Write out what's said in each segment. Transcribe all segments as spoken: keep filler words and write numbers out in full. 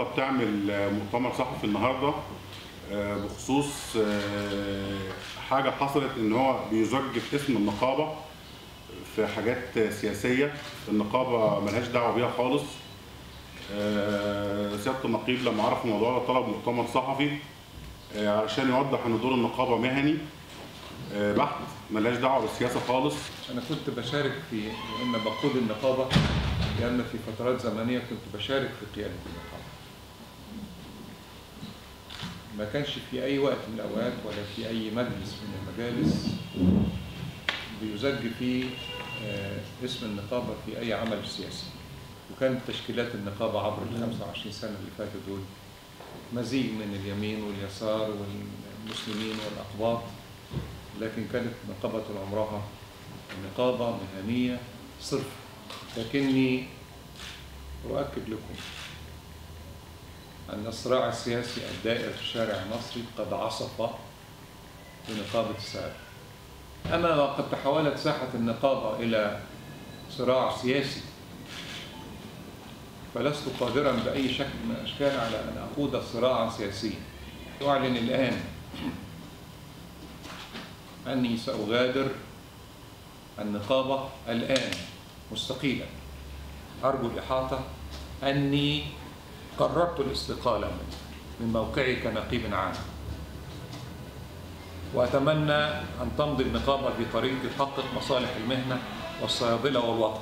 بتعمل مؤتمر صحفي النهارده بخصوص حاجه حصلت، ان هو بيزجف اسم النقابه في حاجات سياسيه. النقابه ملهاش دعوه بيها خالص. سياده النقيب لما عرف الموضوع ده طلب مؤتمر صحفي علشان يوضح ان دور النقابه مهني بحت، ملهاش دعوه بالسياسه خالص. انا كنت بشارك في، يا اما بقود النقابه يا اما في فترات زمنيه كنت بشارك في قياده النقابه. ما كانش في اي وقت من الاوقات ولا في اي مجلس من المجالس بيزج فيه اسم النقابه في اي عمل سياسي. وكانت تشكيلات النقابه عبر ال خمسة وعشرين سنه اللي فاتوا دول مزيج من اليمين واليسار والمسلمين والاقباط، لكن كانت نقابه طول عمرها نقابه مهنيه صرف. لكني اؤكد لكم أن الصراع السياسي الدائر في الشارع المصري قد عصف بنقابة السائق. أما وقد تحولت ساحة النقابة إلى صراع سياسي، فلست قادرا بأي شكل من الأشكال على أن أقود صراعا سياسيا. أعلن الآن أني سأغادر النقابة الآن مستقيلا. أرجو الإحاطة أني قررت الاستقالة من موقعي كنقيب عام، وأتمنى أن تمضي النقابة في طريق تحقق مصالح المهنة والصيادلة والوطن.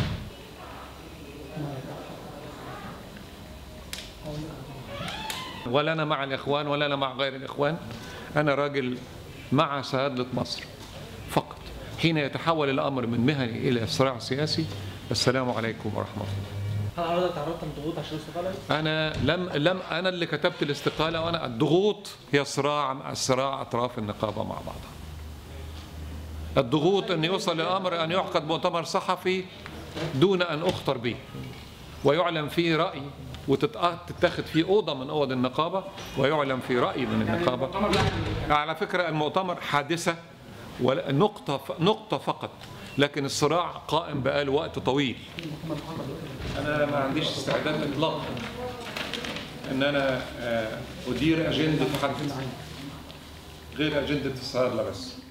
ولا أنا مع الإخوان ولا أنا مع غير الإخوان، أنا راجل مع صيادلة مصر فقط. حين يتحول الأمر من مهني إلى صراع سياسي، السلام عليكم ورحمة الله. هل حضرتك تعرضت لضغوط عشان الاستقاله؟ أنا لم لم أنا اللي كتبت الاستقالة، وأنا الضغوط هي صراع صراع أطراف النقابة مع بعضها. الضغوط أن يوصل الأمر أن يعقد مؤتمر صحفي دون أن أخطر به ويعلن فيه رأي، وتتاخد فيه أوضة من أوض النقابة ويعلن فيه رأي من النقابة. على فكرة المؤتمر حادثة ونقطة نقطة فقط، لكن الصراع قائم بقاله وقت طويل. أنا ما عنديش استعداد إطلاقا أن أنا أدير أجندة حد غير أجندة الصيادلة بس.